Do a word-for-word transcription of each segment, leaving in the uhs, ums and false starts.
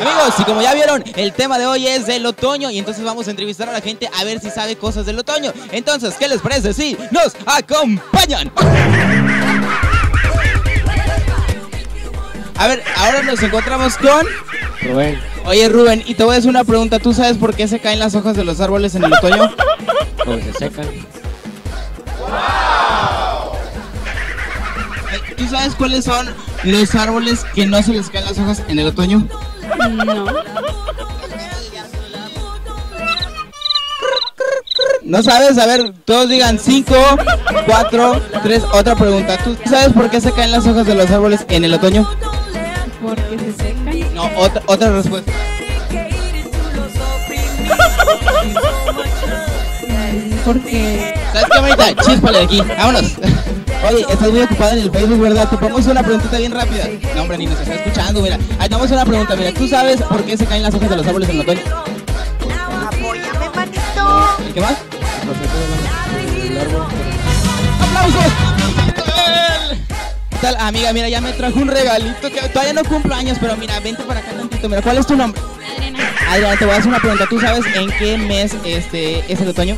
Amigos, y como ya vieron, el tema de hoy es del otoño y entonces vamos a entrevistar a la gente a ver si sabe cosas del otoño. Entonces, ¿qué les parece si nos acompañan? A ver, ahora nos encontramos con Rubén. Oye, Rubén, y te voy a hacer una pregunta. ¿Tú sabes por qué se caen las hojas de los árboles en el otoño? Porque se secan. ¿Tú sabes cuáles son los árboles que no se les caen las hojas en el otoño? No. ¿No sabes? A ver, todos digan cinco, cuatro, tres. Otra pregunta. ¿Tú sabes por qué se caen las hojas de los árboles en el otoño? Porque se secan. No, otra, otra respuesta. Porque... ¿Sabes qué, Marita? Chíspale de aquí. Vámonos. Oye, estás muy ocupada en el Facebook, ¿verdad? Te pongo una preguntita bien rápida. No, hombre, ni nos está escuchando, mira. Ahí tenemos una pregunta, mira. ¿Tú sabes por qué se caen las hojas de los árboles en el otoño? Apóyame, manito. ¿Y qué más? El árbol. ¡Aplausos! ¿Qué tal, amiga? Mira, ya me trajo un regalito que todavía no cumplo años, pero mira, vente para acá tantito. Mira, ¿cuál es tu nombre? Adriana. Adriana, te voy a hacer una pregunta. ¿Tú sabes en qué mes este es el otoño?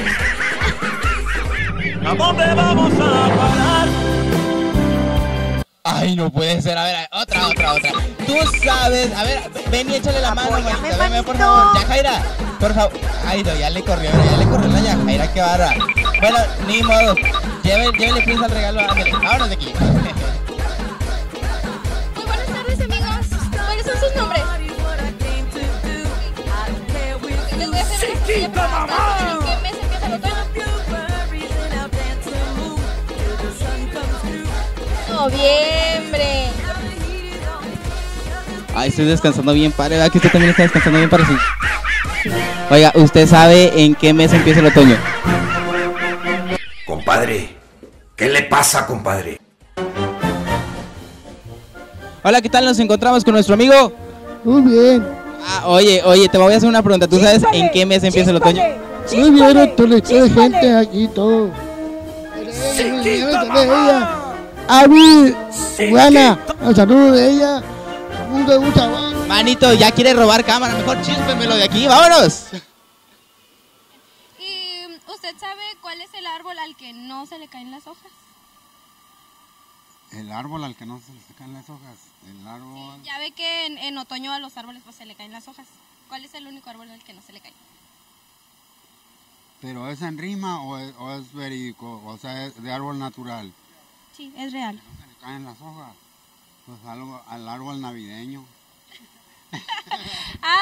¿A dónde vamos a parar? Ay, no puede ser. A ver, otra, otra, otra. Tú sabes. A ver, ven y échale la mano, Apóyame, manita. Ven, ven, por manito. favor. Yajaira, por favor. Ay, no, ya le corrió, ya le corrió la Yajaira, qué barra. Bueno, ni modo. Llévele, llévele prisa al regalo, ándale. Vámonos de aquí. Muy buenas tardes, amigos. ¿Cuáles son sus nombres? Les voy a hacer una sencilla pregunta. ¿En qué mes empieza el otoño? Noviembre. Ay, estoy descansando bien, padre. ¿Verdad que usted también está descansando bien, padre? Sí. Oiga, ¿usted sabe en qué mes empieza el otoño? Compadre, ¿qué le pasa, compadre? Hola, ¿qué tal? Nos encontramos con nuestro amigo. Muy bien. Ah, oye, oye, te voy a hacer una pregunta. ¿Tú sabes en qué mes empieza el otoño? Muy bien, doctor. Hay gente aquí, todo. A mí, Juana, al saludo de ella. Mucha, mucha Juana. Manito, ya quiere robar cámara. Mejor chíspemelo de aquí. ¡Vámonos! ¿Y usted sabe cuál es el árbol al que no se le caen las hojas? El árbol al que no se le caen las hojas. El árbol. Ya ve que en, en otoño a los árboles pues, se le caen las hojas. ¿Cuál es el único árbol al que no se le caen? ¿Pero es en rima o es, o es verídico? O sea, es de árbol natural. Sí, es real. No se le caen las hojas. Pues algo, al árbol navideño. Ah,